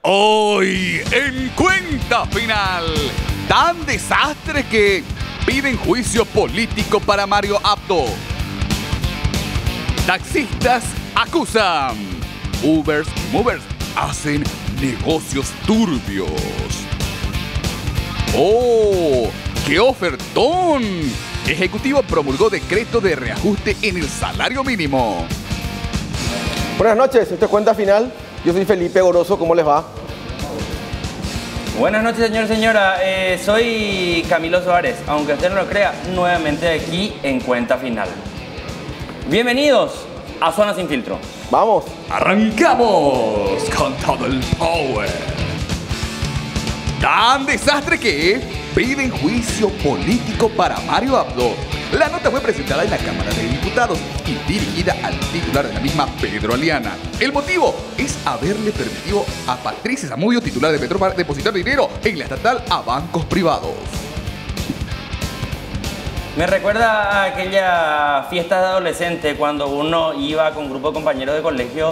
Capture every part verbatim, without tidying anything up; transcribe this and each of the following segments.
Hoy en Cuenta Final, tan desastre que piden juicio político para Mario Abdo. Taxistas acusan. Ubers y Movers hacen negocios turbios. ¡Oh! ¡Qué ofertón! Ejecutivo promulgó decreto de reajuste en el salario mínimo. Buenas noches, esto es Cuenta Final. Yo soy Felipe Goroso, ¿cómo les va? Buenas noches, señor, señora. Eh, soy Camilo Suárez, aunque usted no lo crea, nuevamente aquí en Cuenta Final. Bienvenidos a Zona Sin Filtro. ¡Vamos! ¡Arrancamos con todo el power! Tan desastre que piden juicio político para Mario Abdo. La nota fue presentada en la Cámara de Diputados y dirigida al titular de la misma, Pedro Aliana. El motivo es haberle permitido a Patricia Zamudio, titular de Petropar, depositar dinero en la estatal a bancos privados. Me recuerda a aquella fiesta de adolescente cuando uno iba con un grupo de compañeros de colegio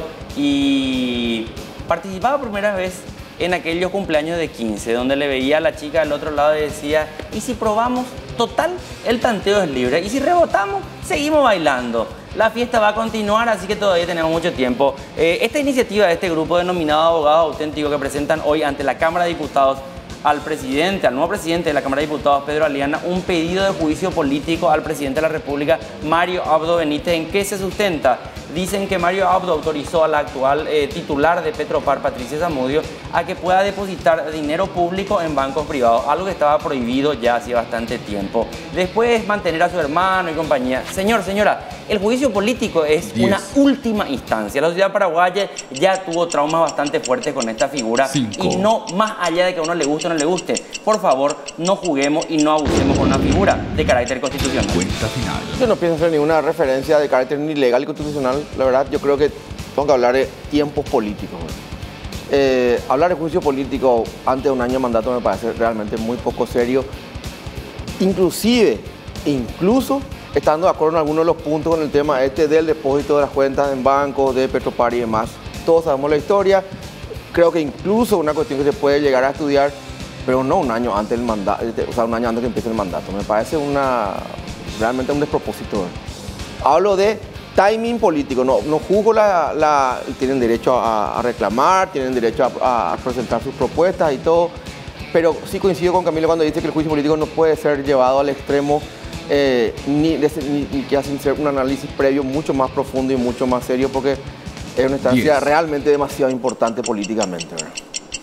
y participaba por primera vez en aquellos cumpleaños de quince, donde le veía a la chica al otro lado y decía: ¿y si probamos? Total, el tanteo es libre. Y si rebotamos, seguimos bailando. La fiesta va a continuar, así que todavía tenemos mucho tiempo. Eh, esta iniciativa de este grupo denominado Abogados Auténticos, que presentan hoy ante la Cámara de Diputados al presidente, al nuevo presidente de la Cámara de Diputados, Pedro Aliana, un pedido de juicio político al presidente de la República, Mario Abdo Benítez. ¿En qué se sustenta? Dicen que Mario Abdo autorizó a la actual eh, titular de Petropar, Patricia Zamudio, a que pueda depositar dinero público en bancos privados, algo que estaba prohibido ya hace bastante tiempo. Después, mantener a su hermano y compañía. Señor, señora, el juicio político es Diez. una última instancia. La sociedad paraguaya ya tuvo traumas bastante fuertes con esta figura. Cinco. Y no más allá de que a uno le guste o no le guste. Por favor, no juguemos y no abusemos con una figura de carácter constitucional. Cuenta Final. Yo no pienso hacer ninguna referencia de carácter ni legal ni constitucional. La verdad, yo creo que tengo que hablar de tiempos políticos. Eh, hablar de juicio político antes de un año de mandato me parece realmente muy poco serio. Inclusive, incluso estando de acuerdo en algunos de los puntos con el tema este del depósito de las cuentas en bancos, de Petropar y demás. Todos sabemos la historia. Creo que incluso una cuestión que se puede llegar a estudiar, pero no un año antes del mandato, o sea, un año antes que empiece el mandato. Me parece una realmente un despropósito. Hablo de timing político, no, no juzgo la, la... Tienen derecho a, a reclamar, tienen derecho a, a presentar sus propuestas y todo, pero sí coincido con Camilo cuando dice que el juicio político no puede ser llevado al extremo eh, ni, ni, ni que hacen ser un análisis previo mucho más profundo y mucho más serio, porque es una instancia Yes. realmente demasiado importante políticamente, ¿verdad?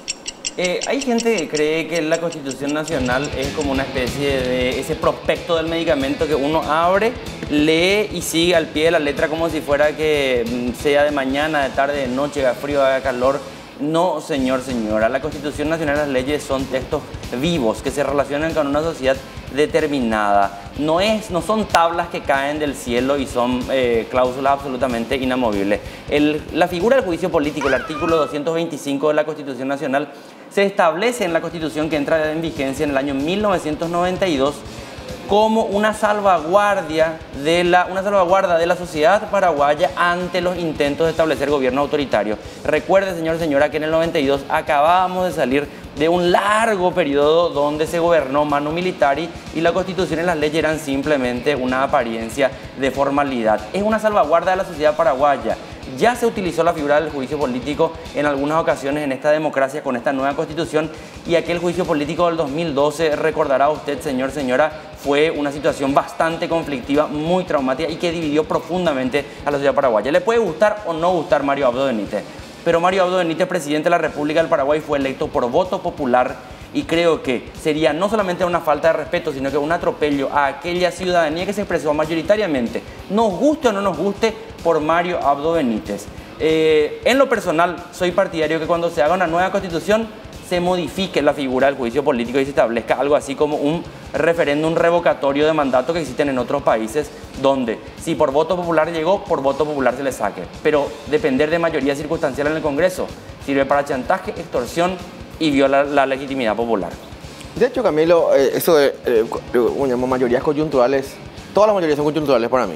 Eh, hay gente que cree que la Constitución Nacional es como una especie de ese prospecto del medicamento que uno abre, lee y sigue al pie de la letra como si fuera que mm, sea de mañana, de tarde, de noche, haga frío, haga calor. No, señor, señora. La Constitución Nacional y las leyes son textos vivos que se relacionan con una sociedad determinada. No, es, no son tablas que caen del cielo y son eh, cláusulas absolutamente inamovibles. El, la figura del juicio político, el artículo doscientos veinticinco de la Constitución Nacional, se establece en la Constitución que entra en vigencia en el año mil novecientos noventa y dos como una salvaguardia de la, una salvaguarda de la sociedad paraguaya ante los intentos de establecer gobierno autoritario. Recuerde, señor y señora, que en el noventa y dos acabábamos de salir de un largo periodo donde se gobernó manu militari y la Constitución y las leyes eran simplemente una apariencia de formalidad. Es una salvaguarda de la sociedad paraguaya. Ya se utilizó la figura del juicio político en algunas ocasiones en esta democracia con esta nueva Constitución, y aquel juicio político del dos mil doce, recordará usted, señor, señora, fue una situación bastante conflictiva, muy traumática y que dividió profundamente a la sociedad paraguaya. Le puede gustar o no gustar Mario Abdo Benítez, pero Mario Abdo Benítez, presidente de la República del Paraguay, fue electo por voto popular, y creo que sería no solamente una falta de respeto, sino que un atropello a aquella ciudadanía que se expresó mayoritariamente, nos guste o no nos guste, por Mario Abdo Benítez. Eh, en lo personal, soy partidario que cuando se haga una nueva constitución se modifique la figura del juicio político y se establezca algo así como un referéndum revocatorio de mandato que existen en otros países, donde si por voto popular llegó, por voto popular se le saque. Pero depender de mayoría circunstancial en el Congreso sirve para chantaje, extorsión y viola la legitimidad popular. De hecho, Camilo, eh, eso de eh, mayorías coyunturales, todas las mayorías son coyunturales para mí.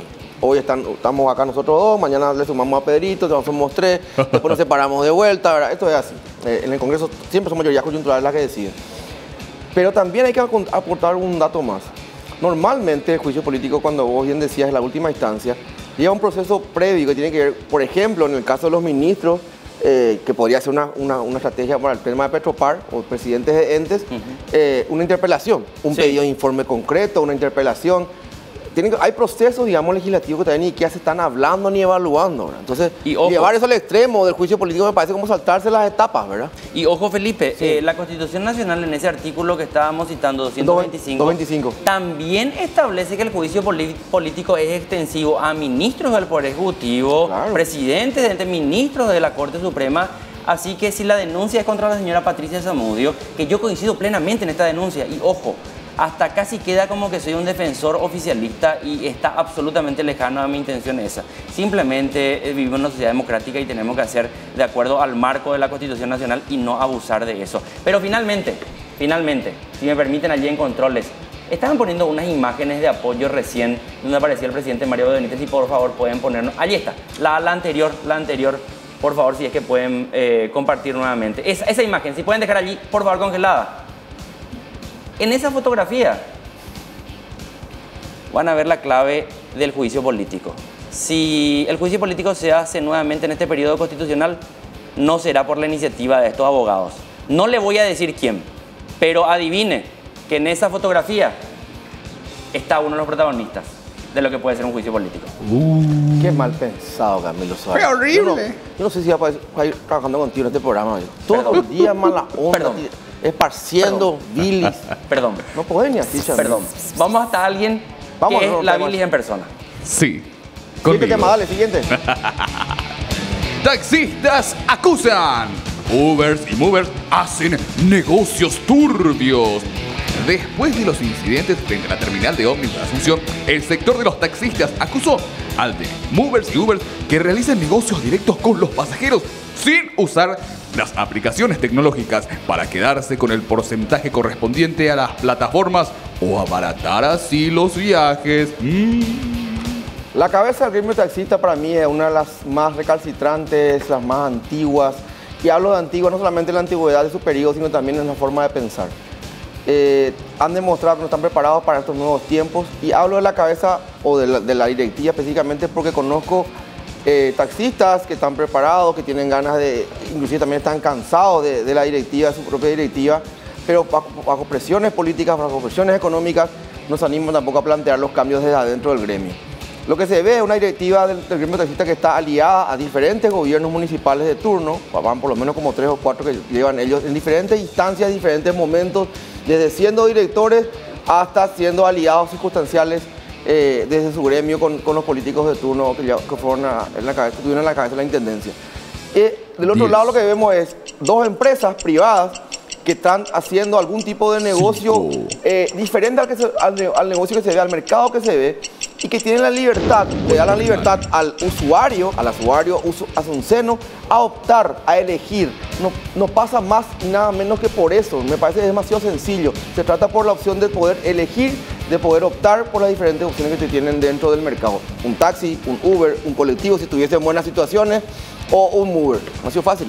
Hoy están, estamos acá nosotros dos, mañana le sumamos a Pedrito, entonces somos tres, después nos separamos de vuelta, ¿verdad? Esto es así. Eh, en el Congreso siempre son mayorías coyunturales las que deciden. Pero también hay que aportar un dato más. Normalmente el juicio político, cuando vos bien decías, es la última instancia, lleva un proceso previo que tiene que ver, por ejemplo, en el caso de los ministros, eh, que podría ser una, una, una estrategia para el tema de Petropar o presidentes de entes, uh-huh. eh, una interpelación, un sí. pedido de informe concreto, una interpelación. Tienen, hay procesos, digamos, legislativos que también ni siquiera se están hablando ni evaluando, ¿verdad? Entonces, y ojo, llevar eso al extremo del juicio político me parece como saltarse las etapas, ¿verdad? Y ojo, Felipe, sí. eh, la Constitución Nacional en ese artículo que estábamos citando, doscientos veinticinco, doscientos veinticinco, también establece que el juicio político es extensivo a ministros del Poder Ejecutivo, claro. presidentes, de entes, ministros de la Corte Suprema. Así que si la denuncia es contra la señora Patricia Zamudio, que yo coincido plenamente en esta denuncia, y ojo, hasta casi queda como que soy un defensor oficialista y está absolutamente lejano a mi intención esa. Simplemente eh, vivimos en una sociedad democrática y tenemos que hacer de acuerdo al marco de la Constitución Nacional y no abusar de eso. Pero finalmente, finalmente, si me permiten allí en controles, estaban poniendo unas imágenes de apoyo recién donde aparecía el presidente Mario Benítez y por favor pueden ponernos, allí está, la, la anterior, la anterior, por favor si es que pueden eh, compartir nuevamente. Esa, esa imagen, si pueden dejar allí, por favor congelada. En esa fotografía van a ver la clave del juicio político. Si el juicio político se hace nuevamente en este periodo constitucional, no será por la iniciativa de estos abogados. No le voy a decir quién, pero adivine que en esa fotografía está uno de los protagonistas de lo que puede ser un juicio político. Uh, Qué mal pensado, Camilo Suárez. ¡Qué horrible! Yo no, yo no sé si va a ir trabajando contigo en este programa. Yo. Todo el día mala onda. Perdón. Esparciendo Perdón. bilis. Perdón. No podés ni así, Chamil. Perdón. Vamos hasta alguien Vamos, que no, es la bilis en persona. Sí. Siguiente tema, dale, siguiente. Taxistas acusan. Ubers y movers hacen negocios turbios. Después de los incidentes frente a la terminal de ómnibus de Asunción, el sector de los taxistas acusó al de movers y Ubers que realizan negocios directos con los pasajeros sin usar las aplicaciones tecnológicas para quedarse con el porcentaje correspondiente a las plataformas o abaratar así los viajes. Mm. La cabeza del gremio taxista para mí es una de las más recalcitrantes, las más antiguas. Y hablo de antigua no solamente en la antigüedad de su periodo, sino también en la forma de pensar. Eh, han demostrado que no están preparados para estos nuevos tiempos. Y hablo de la cabeza o de la, de la directiva específicamente porque conozco Eh, taxistas que están preparados, que tienen ganas de, inclusive también están cansados de, de la directiva, de su propia directiva, pero bajo, bajo presiones políticas, bajo presiones económicas, no se animan tampoco a plantear los cambios desde adentro del gremio. Lo que se ve es una directiva del, del gremio taxista que está aliada a diferentes gobiernos municipales de turno, van por lo menos como tres o cuatro que llevan ellos en diferentes instancias, diferentes momentos, desde siendo directores hasta siendo aliados circunstanciales Eh, desde su gremio con, con los políticos de turno que, ya, que fueron a, en la cabeza, tuvieron en la cabeza la intendencia. Eh, del otro Dios. lado lo que vemos es dos empresas privadas que están haciendo algún tipo de negocio eh, diferente al, que se, al, al negocio que se ve, al mercado que se ve, y que tienen la libertad, le dan la libertad al usuario, al usuario asunceno, a optar, a elegir. No, no pasa más y nada menos que por eso. Me parece que es demasiado sencillo. Se trata por la opción de poder elegir, de poder optar por las diferentes opciones que se tienen dentro del mercado. Un taxi, un Uber, un colectivo, si estuviese en buenas situaciones, o un Uber. No ha sido fácil.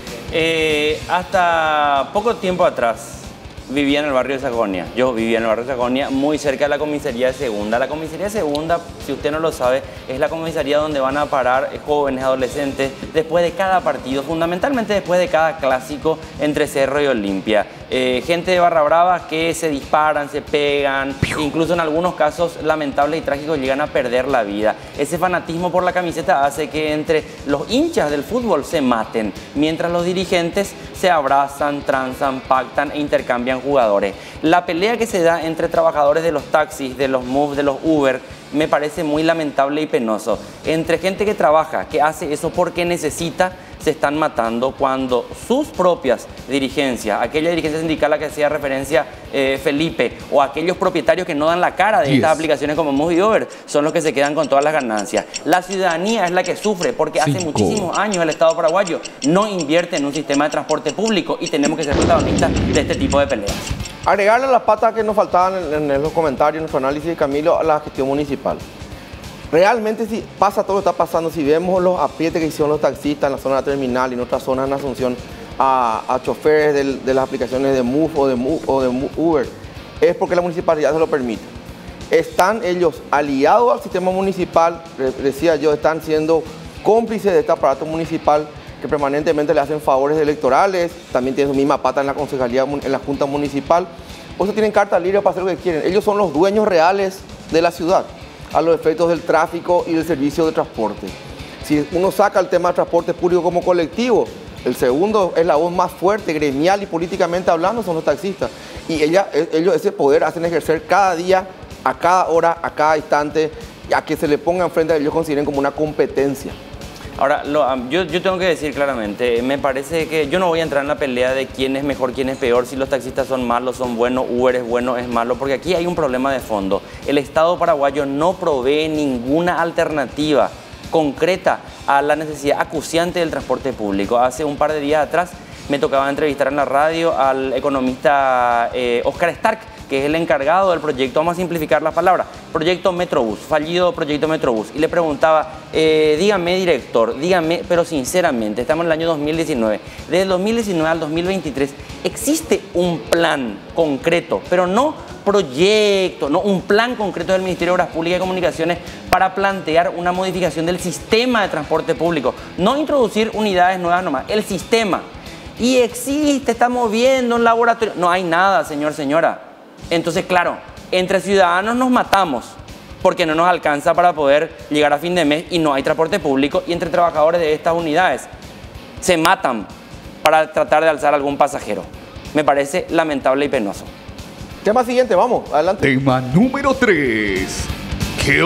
Eh, hasta poco tiempo atrás vivía en el barrio de Sajonia. Yo vivía en el barrio de Sajonia, muy cerca de la comisaría de Segunda. La comisaría de Segunda, si usted no lo sabe, es la comisaría donde van a parar jóvenes, adolescentes, después de cada partido, fundamentalmente después de cada clásico entre Cerro y Olimpia. Eh, gente de Barra Brava que se disparan, se pegan, incluso en algunos casos lamentables y trágicos llegan a perder la vida. Ese fanatismo por la camiseta hace que entre los hinchas del fútbol se maten, mientras los dirigentes se abrazan, transan, pactan e intercambian jugadores. La pelea que se da entre trabajadores de los taxis, de los Moves, de los Uber, me parece muy lamentable y penoso. Entre gente que trabaja, que hace eso porque necesita, se están matando cuando sus propias dirigencias, aquella dirigencia sindical a la que hacía referencia eh, Felipe, o aquellos propietarios que no dan la cara de yes. estas aplicaciones como Move y Uber, son los que se quedan con todas las ganancias. La ciudadanía es la que sufre porque hace Cinco. muchísimos años el Estado paraguayo no invierte en un sistema de transporte público y tenemos que ser protagonistas de este tipo de peleas. Agregarle las patas que nos faltaban en, en los comentarios, en nuestro análisis, Camilo, a la gestión municipal. realmente si pasa todo lo que está pasando, si vemos los aprietes que hicieron los taxistas en la zona terminal y en otras zonas en Asunción a, a choferes de, de las aplicaciones de Move o de, Move, o de Uber, es porque la municipalidad se lo permite. Están ellos aliados al sistema municipal, decía yo, están siendo cómplices de este aparato municipal que permanentemente le hacen favores electorales, también tienen su misma pata en la concejalía, en la junta municipal. Por eso tienen carta libre para hacer lo que quieren. Ellos son los dueños reales de la ciudad, a los efectos del tráfico y del servicio de transporte. Si uno saca el tema del transporte público como colectivo, el segundo es la voz más fuerte, gremial y políticamente hablando, son los taxistas. Y ella, ellos ese poder hacen ejercer cada día, a cada hora, a cada instante, a que se le ponga enfrente, ellos consideren como una competencia. Ahora, lo, yo, yo tengo que decir claramente, me parece que yo no voy a entrar en la pelea de quién es mejor, quién es peor, si los taxistas son malos, son buenos, Uber es bueno, es malo, porque aquí hay un problema de fondo. El Estado paraguayo no provee ninguna alternativa concreta a la necesidad acuciante del transporte público. Hace un par de días atrás me tocaba entrevistar en la radio al economista eh, Oscar Stark, que es el encargado del proyecto, vamos a simplificar las palabras, proyecto Metrobús, fallido proyecto Metrobús. Y le preguntaba, eh, dígame director, dígame, pero sinceramente, estamos en el año dos mil diecinueve, desde el dos mil diecinueve al dos mil veintitrés, ¿existe un plan concreto, pero no proyecto, no un plan concreto del Ministerio de Obras Públicas y Comunicaciones para plantear una modificación del sistema de transporte público? No introducir unidades nuevas nomás, el sistema. Y existe, estamos viendo un laboratorio. No hay nada, señor, señora. Entonces, claro, entre ciudadanos nos matamos porque no nos alcanza para poder llegar a fin de mes y no hay transporte público, y entre trabajadores de estas unidades se matan para tratar de alzar algún pasajero. Me parece lamentable y penoso. Tema siguiente, vamos, adelante. Tema número tres. ¡Qué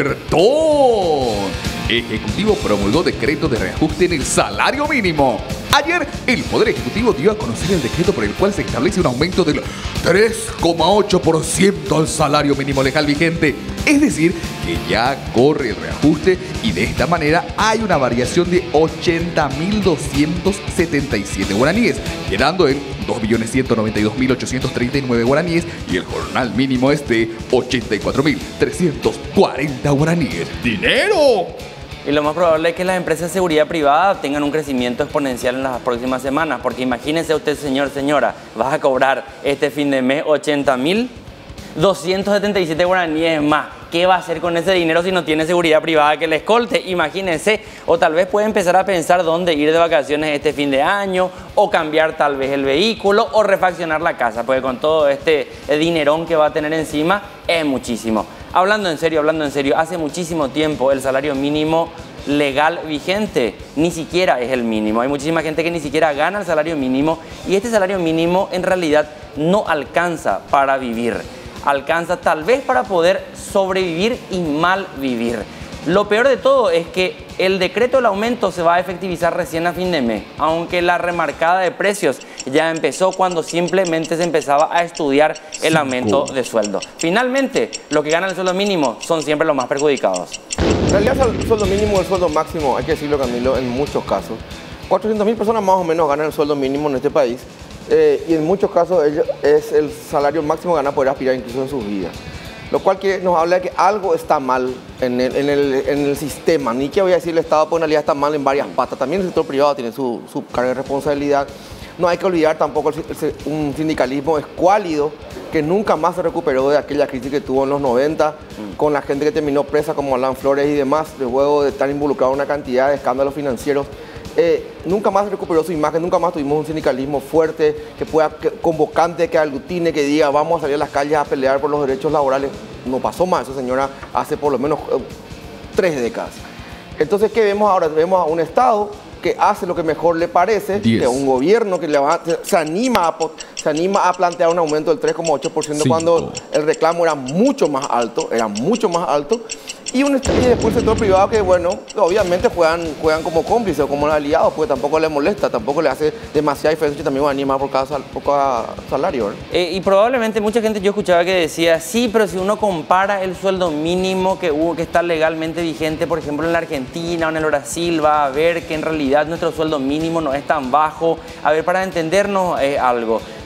ofertón! Ejecutivo promulgó decreto de reajuste en el salario mínimo. Ayer, el Poder Ejecutivo dio a conocer el decreto por el cual se establece un aumento del tres coma ocho por ciento al salario mínimo legal vigente. Es decir, que ya corre el reajuste y de esta manera hay una variación de ochenta mil doscientos setenta y siete guaraníes, quedando en dos millones ciento noventa y dos mil ochocientos treinta y nueve guaraníes, y el jornal mínimo es de ochenta y cuatro mil trescientos cuarenta guaraníes. ¡Dinero! Y lo más probable es que las empresas de seguridad privada tengan un crecimiento exponencial en las próximas semanas, porque imagínense usted, señor, señora, vas a cobrar este fin de mes ochenta mil doscientos setenta y siete guaraníes más. ¿Qué va a hacer con ese dinero si no tiene seguridad privada que le escolte? Imagínense, o tal vez puede empezar a pensar dónde ir de vacaciones este fin de año, o cambiar tal vez el vehículo, o refaccionar la casa, porque con todo este dinerón que va a tener encima, es muchísimo. Hablando en serio, hablando en serio, hace muchísimo tiempo el salario mínimo legal vigente ni siquiera es el mínimo. Hay muchísima gente que ni siquiera gana el salario mínimo, y este salario mínimo en realidad no alcanza para vivir. Alcanza tal vez para poder sobrevivir y mal vivir. Lo peor de todo es que el decreto del aumento se va a efectivizar recién a fin de mes, aunque la remarcada de precios ya empezó cuando simplemente se empezaba a estudiar el aumento de sueldo. Finalmente, los que ganan el sueldo mínimo son siempre los más perjudicados. En realidad, el sueldo mínimo y el sueldo máximo, hay que decirlo, Camilo, en muchos casos, cuatrocientas mil personas más o menos ganan el sueldo mínimo en este país, eh, y en muchos casos ellos, es el salario máximo que van a poder aspirar incluso en sus vidas. Lo cual que nos habla de que algo está mal en el, en el, en el sistema. Ni que voy a decir el Estado, pues en realidad está mal en varias patas. También el sector privado tiene su, su carga de responsabilidad. No hay que olvidar tampoco el, el, un sindicalismo escuálido que nunca más se recuperó de aquella crisis que tuvo en los noventa, mm. con la gente que terminó presa como Alan Flores y demás, luego de estar involucrado en una cantidad de escándalos financieros. Eh, nunca más recuperó su imagen, nunca más tuvimos un sindicalismo fuerte, que pueda, que, convocante, que aglutine, que diga vamos a salir a las calles a pelear por los derechos laborales. No pasó más eso, señora, hace por lo menos eh, tres décadas. Entonces, ¿qué vemos ahora? Vemos a un Estado que hace lo que mejor le parece, diez. Que un gobierno que le va, se, anima a, se anima a plantear un aumento del tres coma ocho por ciento cuando el reclamo era mucho más alto, era mucho más alto. Y, un, y después el sector privado que, bueno, obviamente juegan, juegan como cómplices o como aliados, porque tampoco le molesta, tampoco le hace demasiada diferencia y también va a animar por cada, sal, por cada salario. Eh, y probablemente mucha gente yo escuchaba que decía, sí, pero si uno compara el sueldo mínimo que, hubo, que está legalmente vigente, por ejemplo, en la Argentina o en el Brasil, va a ver que en realidad nuestro sueldo mínimo no es tan bajo. A ver, para entendernos eh, algo,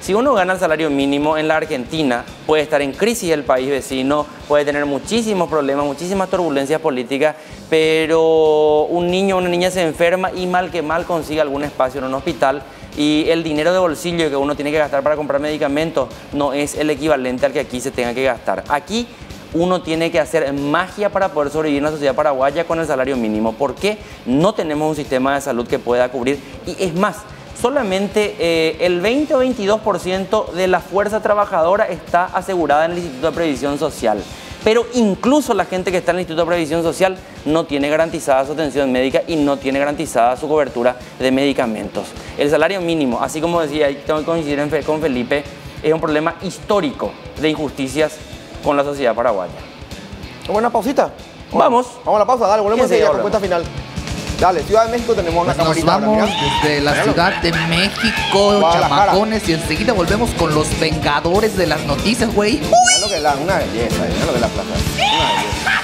Si uno gana el salario mínimo en la Argentina, puede estar en crisis el país vecino, puede tener muchísimos problemas, muchísimas turbulencias políticas, pero un niño o una niña se enferma y mal que mal consigue algún espacio en un hospital y el dinero de bolsillo que uno tiene que gastar para comprar medicamentos no es el equivalente al que aquí se tenga que gastar. Aquí uno tiene que hacer magia para poder sobrevivir en la sociedad paraguaya con el salario mínimo. ¿Por qué? No tenemos un sistema de salud que pueda cubrir. Y es más, solamente eh, el veinte o veintidós por ciento de la fuerza trabajadora está asegurada en el Instituto de Previsión Social. Pero incluso la gente que está en el Instituto de Previsión Social no tiene garantizada su atención médica y no tiene garantizada su cobertura de medicamentos. El salario mínimo, así como decía, y tengo que coincidir con Felipe, es un problema histórico de injusticias con la sociedad paraguaya. Buena pausita. Vamos. Vamos a la pausa, dale, volvemos Fíjense, enseguida con cuenta final. Dale, Ciudad de México tenemos una Pues nos camarita. ahora, vamos mira. desde la Míralo. Ciudad de México, Guadalajara. chamacones, y enseguida volvemos con los vengadores de las noticias, güey. Mira lo que es la, una belleza, mira lo que es la plaza. Una belleza.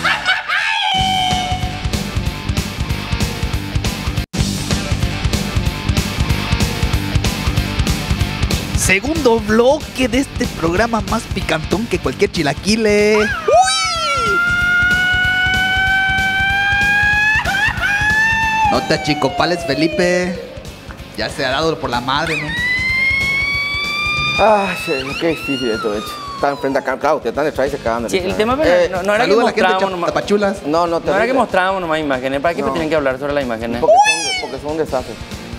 Segundo bloque de este programa más picantón que cualquier chilaquile. ¡Uy! Nota chico, pales Felipe. Ya se ha dado por la madre, ¿no? Ay, qué difícil esto, hecho. Están frente acá, claro, ustedes están detrás y se cagan de Sí, risa. el tema Eh, no, no era que Saluda a la gente mostrábamos de nomás, Tapachulas. No, no, no era que terrible. mostrábamos nomás imágenes. ¿Para qué me No. tienen que hablar sobre las imágenes? Porque son, porque son un desastre.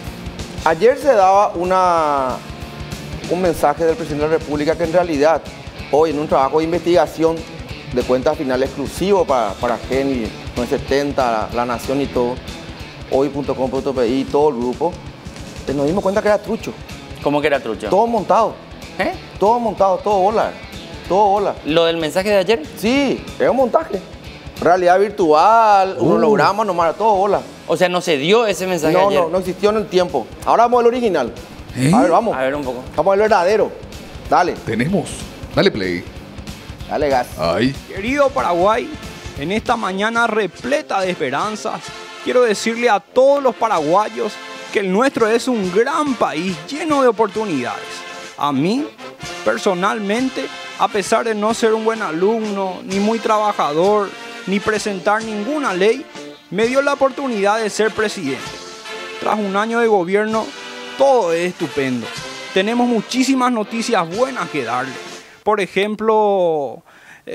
Ayer se daba una, un mensaje del presidente de la República que en realidad, hoy en un trabajo de investigación de cuenta final exclusivo para, para Geni, nueve setenta, La, La Nación y todo, hoy punto com punto pe i, todo el grupo, eh, nos dimos cuenta que era trucho. ¿Cómo que era trucho? Todo montado, ¿Eh? todo montado, todo bola, todo bola. ¿Lo del mensaje de ayer? Sí, era un montaje. Realidad virtual, un Uh. holograma, nomás, todo bola. O sea, no se dio ese mensaje No, ayer. no, no existió en el tiempo. Ahora vamos al original. ¿Eh? A ver, vamos. A ver un poco. Vamos al verdadero. Dale, Tenemos. Dale play. dale gas. Ay. Querido Paraguay, en esta mañana repleta de esperanzas, quiero decirle a todos los paraguayos que el nuestro es un gran país lleno de oportunidades. A mí, personalmente, a pesar de no ser un buen alumno, ni muy trabajador, ni presentar ninguna ley, me dio la oportunidad de ser presidente. Tras un año de gobierno, todo es estupendo. Tenemos muchísimas noticias buenas que darle. Por ejemplo,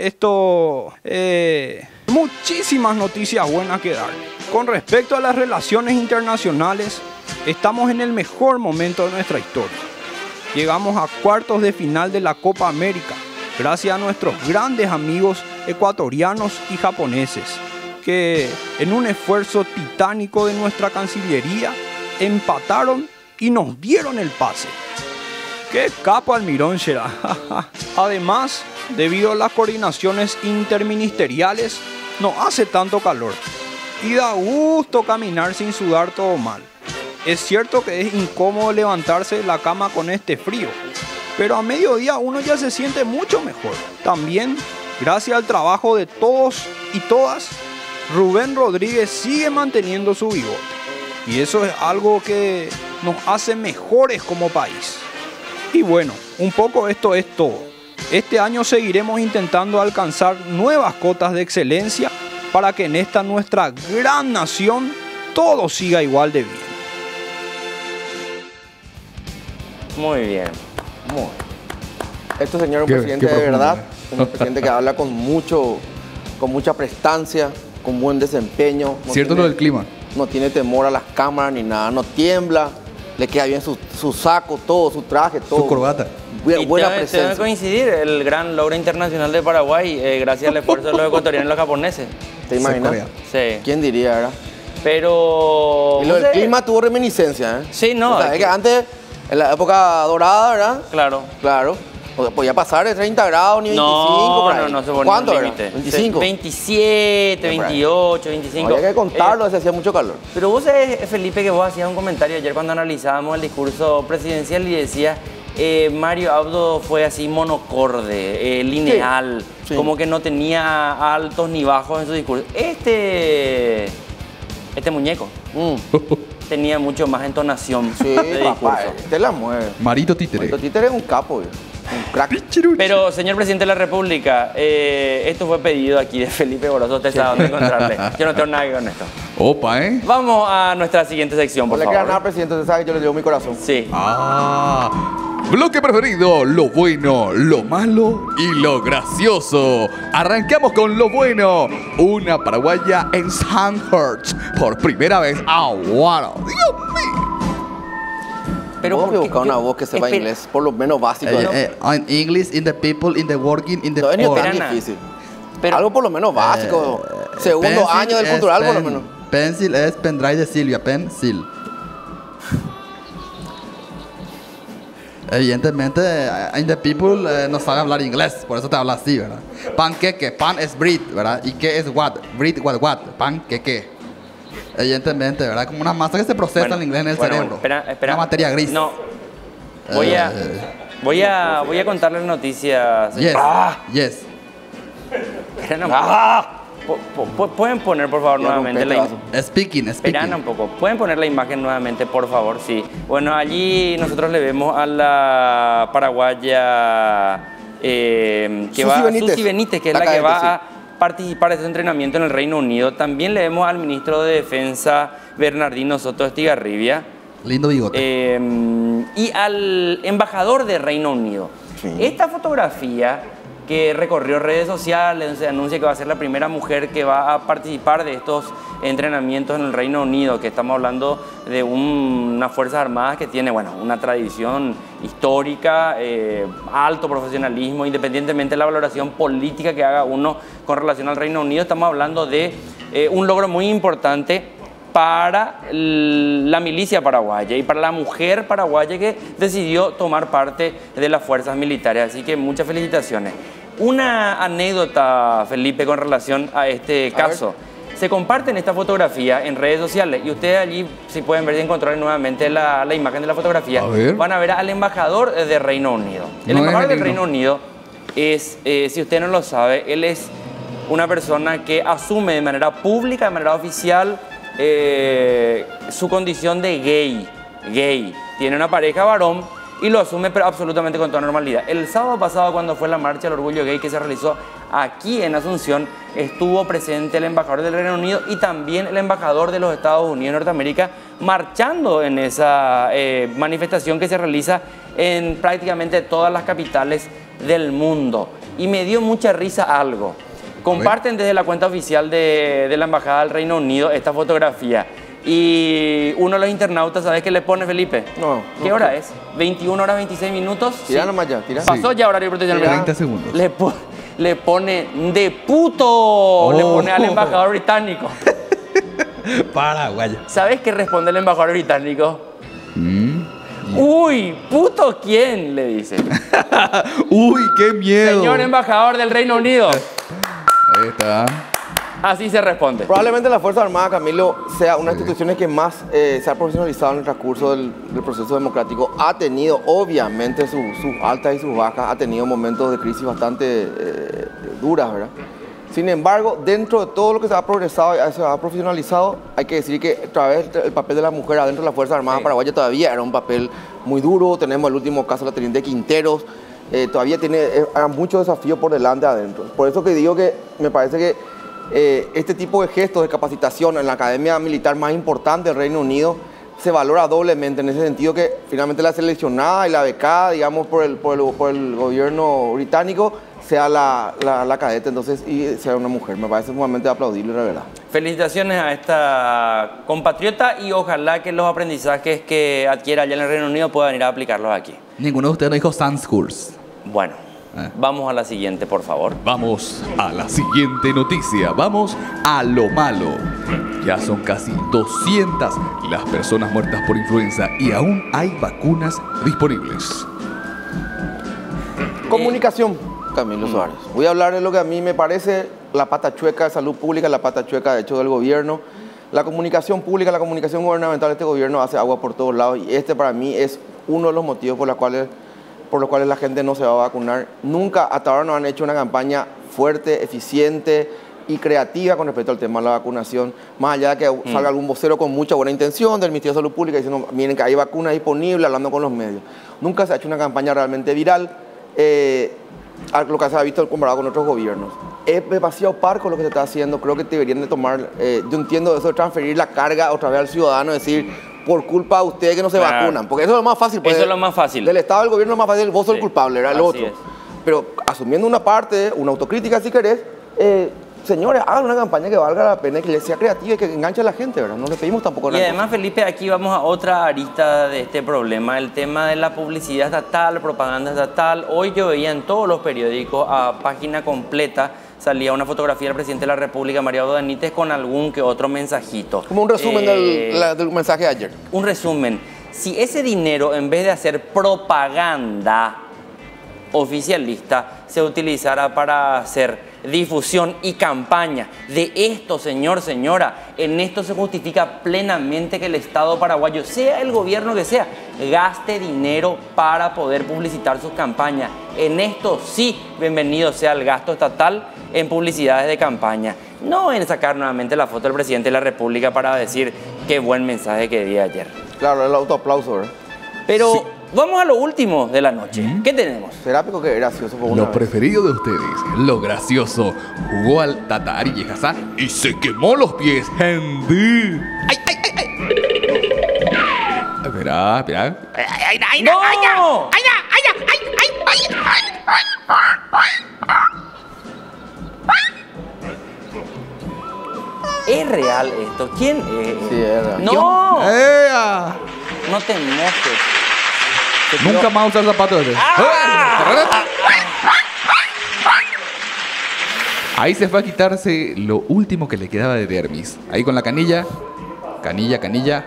esto, eh, muchísimas noticias buenas que darle. Con respecto a las relaciones internacionales, estamos en el mejor momento de nuestra historia. Llegamos a cuartos de final de la Copa América, gracias a nuestros grandes amigos ecuatorianos y japoneses, que en un esfuerzo titánico de nuestra Cancillería empataron y nos dieron el pase. ¡Qué capo Almirón será! Además, debido a las coordinaciones interministeriales, no hace tanto calor y da gusto caminar sin sudar todo mal. Es cierto que es incómodo levantarse de la cama con este frío, pero a mediodía uno ya se siente mucho mejor. También, gracias al trabajo de todos y todas, Rubén Rodríguez sigue manteniendo su bigote. Y eso es algo que nos hace mejores como país. Y bueno, un poco esto es todo. Este año seguiremos intentando alcanzar nuevas cotas de excelencia para que en esta nuestra gran nación todo siga igual de bien. Muy bien. Muy. Este señor es un Qué- presidente qué de profundo, verdad, ¿eh? un presidente que habla con mucho, con mucha prestancia, con buen desempeño. No Cierto tiene- lo del clima. No tiene temor a las cámaras ni nada, no tiembla, le queda bien su, su saco, todo, su traje, todo. Su corbata. Buena, Y buena tengo- tengo que presencia. coincidir, el gran logro internacional de Paraguay, eh, gracias al esfuerzo de los ecuatorianos y los japoneses. ¿Te imaginas? Corea. Sí. ¿Quién diría, verdad? Pero... Y lo no del sé. clima tuvo reminiscencia, ¿eh? Sí, no, O sea, es es que- que antes, en la época dorada, ¿verdad? Claro. Claro. O sea, podía pasar de treinta grados ni veinticinco No, por ahí. no, no se ponía ¿Cuánto un era? límite. veinticinco. veintisiete, Por ahí. veintiocho, veinticinco. Había que contarlo, Eh, se hacía mucho calor. pero vos sabés, Felipe, que vos hacías un comentario ayer cuando analizábamos el discurso presidencial y decías, eh, Mario Abdo fue así monocorde, eh, lineal, sí. como que no tenía altos ni bajos en su discurso. Este, este muñeco, Mm. tenía mucho más entonación Sí, de papá, discurso. te la mueve. Marito Títere. Marito Títere es un capo, güey. Un crack. Pero, señor presidente de la República, eh, esto fue pedido aquí de Felipe Borozo. Usted sabe dónde encontrarle. Yo no tengo nada que ver con esto. Opa, ¿eh? Vamos a nuestra siguiente sección, No por le queda nada, favor. presidente, usted sabe que yo le llevo mi corazón. Sí. Ah, bloque preferido, lo bueno, lo malo y lo gracioso. Arrancamos con lo bueno. Una paraguaya en Sandhurst por primera vez. ¡Ah, wow! ¡Dios mío! Pero Vos ¿por que qué? buscar una Yo- voz que sepa espera. inglés, por lo menos básico. Eh, ¿no? eh, in English, in the people, in the working, in the No es ni poor. tan Espera, difícil. pero- Algo por lo menos básico. Eh, Segundo pencil año del es cultural, por lo pen- menos. Pencil es pendrive de Silvia, pencil. Evidentemente, eh, in the people eh, no sabe hablar inglés, por eso te habla así, ¿verdad? Panqueque, pan es bread, ¿verdad? ¿Y qué es what? Bread, what, what? Panqueque. Evidentemente, ¿verdad? Como una masa que se procesa Bueno, en inglés en el bueno, cerebro. bueno, espera, espera. Una materia gris. No. Voy a, Eh, voy a, voy a contarles noticias. Yes, Ah, yes. esperen un poco. Po- po- ¿Pueden poner, por favor, Ya nuevamente la rompete, imagen? Speaking, Esperan un speaking. poco. ¿Pueden poner la imagen nuevamente, por favor? Sí. Bueno, allí nosotros le vemos a la paraguaya eh, que Susi va, Benítez. Susi Benítez, que es La la que cadete, va sí. a participar de este entrenamiento en el Reino Unido. También le vemos al ministro de Defensa, Bernardino Soto Estigarribia, Lindo bigote. eh, y al embajador de Reino Unido. Sí. Esta fotografía que recorrió redes sociales, se anuncia que va a ser la primera mujer que va a participar de estos entrenamientos en el Reino Unido, que estamos hablando de un- unas Fuerzas Armadas que tiene, bueno, una tradición histórica, eh, alto profesionalismo, independientemente de la valoración política que haga uno con relación al Reino Unido, estamos hablando de eh, un logro muy importante para l- la milicia paraguaya y para la mujer paraguaya que decidió tomar parte de las fuerzas militares. Así que muchas felicitaciones. Una anécdota, Felipe, con relación a este A caso. Se comparten esta fotografía en redes sociales y ustedes allí, si pueden ver y encontrar nuevamente la, la imagen de la fotografía, A ver. van a ver al embajador de Reino Unido. El No es embajador el del himno. Reino Unido es, eh, si usted no lo sabe, él es una persona que asume de manera pública, de manera oficial, eh, su condición de gay. Gay. Tiene una pareja varón y lo asume pero absolutamente con toda normalidad. El sábado pasado, cuando fue la marcha del orgullo gay que se realizó aquí en Asunción, estuvo presente el embajador del Reino Unido y también el embajador de los Estados Unidos de Norteamérica marchando en esa eh, manifestación que se realiza en prácticamente todas las capitales del mundo. Y me dio mucha risa algo. Comparten desde la cuenta oficial de, de la Embajada del Reino Unido esta fotografía. Y uno de los internautas, ¿sabes qué le pone, Felipe? No, ¿Qué no. hora es? veintiuna horas veintiséis minutos. Tira Sí. nomás ya, tira. Pasó ya horario de protección. Tira. treinta segundos. Le, po- le pone de puto, le pone al embajador británico. Paraguaya. ¿Sabes qué responde el embajador británico? Mm. Uy, ¿puto quién? Le dice. Uy, qué miedo. Señor embajador del Reino Unido. Ahí está. Así se responde. Probablemente la Fuerza Armada, Camilo, sea una de las instituciones que más eh, se ha profesionalizado en el transcurso del, del proceso democrático. Ha tenido, obviamente, su- sus altas y sus bajas, ha tenido momentos de crisis bastante eh, duras, ¿verdad? Sin embargo, dentro de todo lo que se ha progresado y se ha profesionalizado, hay que decir que a través del papel de la mujer adentro de la Fuerza Armada Sí. paraguaya todavía era un papel muy duro. Tenemos el último caso de la teniente Quinteros. Eh, todavía tiene eh, hay muchos desafíos por delante adentro. Por eso que digo que me parece que eh, este tipo de gestos de capacitación en la academia militar más importante del Reino Unido se valora doblemente en ese sentido que finalmente la seleccionada y la becada, digamos, por el, por el, por el gobierno británico sea la, la, la cadete, entonces, y sea una mujer. Me parece sumamente aplaudible, la verdad. Felicitaciones a esta compatriota y ojalá que los aprendizajes que adquiera allá en el Reino Unido puedan ir a aplicarlos aquí. Ninguno de ustedes no dijo Sandhurst. Bueno, Eh. vamos a la siguiente, por favor. Vamos a la siguiente noticia. Vamos a lo malo. Ya son casi doscientas las personas muertas por influenza y aún hay vacunas disponibles. Comunicación, Camilo Suárez. Voy a hablar de lo que a mí me parece la pata chueca de salud pública, la pata chueca, de hecho, del gobierno. La comunicación pública, la comunicación gubernamental de este gobierno hace agua por todos lados y este para mí es uno de los motivos por los cuales, por los cuales la gente no se va a vacunar. Nunca hasta ahora nos han hecho una campaña fuerte, eficiente, y creativa con respecto al tema de la vacunación, más allá de que mm. salga algún vocero con mucha buena intención del Ministerio de Salud Pública diciendo, miren que hay vacunas disponibles, hablando con los medios. Nunca se ha hecho una campaña realmente viral, eh, a lo que se ha visto comparado con otros gobiernos. Es demasiado parco lo que se está haciendo, creo que deberían de tomar, eh, yo entiendo eso de transferir la carga otra vez al ciudadano, decir, por culpa de ustedes que no se claro. vacunan, porque eso es lo más fácil. Pues, eso es lo más fácil. Del Estado del gobierno es más fácil, vos sos sí. el culpable, era el otro. Es. Pero asumiendo una parte, una autocrítica si querés, eh, señores, hagan una campaña que valga la pena y que sea creativa y que enganche a la gente, ¿verdad? No le pedimos tampoco nada. Y además, Felipe, aquí vamos a otra arista de este problema, el tema de la publicidad estatal, propaganda estatal. Hoy yo veía en todos los periódicos, a página completa, salía una fotografía del presidente de la República, María Abdo Benítez, con algún que otro mensajito. Como un resumen eh, del, la, del mensaje de ayer. Un resumen. Si ese dinero, en vez de hacer propaganda oficialista, se utilizara para hacer difusión y campaña de esto, señor, señora, en esto se justifica plenamente que el Estado paraguayo, sea el gobierno que sea, gaste dinero para poder publicitar sus campañas. En esto sí, bienvenido sea el gasto estatal en publicidades de campaña, no en sacar nuevamente la foto del presidente de la República para decir qué buen mensaje que di ayer. Claro, el autoaplauso, ¿verdad? Pero Sí. vamos a lo último de la noche. ¿Mm? ¿Qué tenemos? Serápico que gracioso por una Lo vez. preferido de ustedes, lo gracioso. Jugó al Tata Ari Yejazá y se quemó los pies. Gente. ¡Ay, ay, ay, ay! Espera, espera. ¡No! ¿Es real esto? ¿Quién es? Sí, es real. ¡No! ¡Ea! No te mojes. Nunca más usar zapatos de ¡Ah! Ahí se fue a quitarse lo último que le quedaba de dermis. Ahí con la canilla. Canilla, canilla.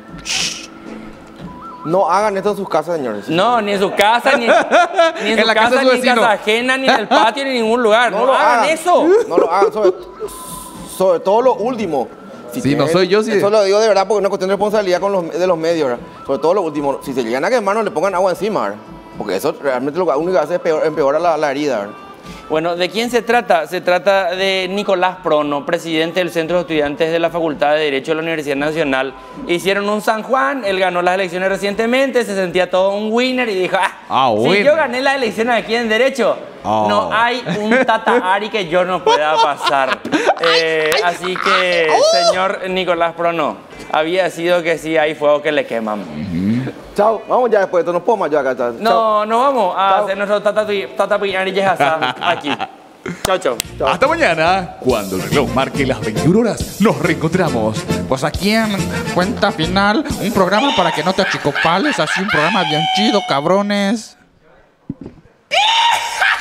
No hagan esto en sus casas, señores. No, ni en su casa, ni en, ni en En su la casa casa, de su ni en vecino. casa ajena, ni en el patio, ni en ningún lugar. No, lo hagan eso. No lo hagan, sobre, sobre todo lo último. Si Sí, no soy yo, sí. Eso lo digo de verdad porque es una cuestión de responsabilidad con los, de los medios, ¿verdad? Sobre todo lo último. Si se llegan a quemar, no le pongan agua encima, ¿verdad? Porque eso realmente lo único que hace es peor, empeora la, la herida, ¿verdad? Bueno, ¿de quién se trata? Se trata de Nicolás Prono, presidente del Centro de Estudiantes de la Facultad de Derecho de la Universidad Nacional. Hicieron un San Juan, él ganó las elecciones recientemente, se sentía todo un winner y dijo, ah, Ah, si winner. yo gané las elecciones aquí en Derecho, Oh. no hay un Tata Ari que yo no pueda pasar. Eh, así que, señor Nicolás Prono, había sido que sí hay fuego que le queman. Chao, vamos ya después de esto, nos podemos yo acá. Chao. No, no vamos a Chao. hacer nuestro Tata Tata Piñari Yejazá aquí. Chao, chao. Hasta mañana, cuando el reloj marque las veintiuna horas, nos reencontramos. Pues aquí en Cuenta Final, un programa para que no te achicopales, así un programa bien chido, cabrones.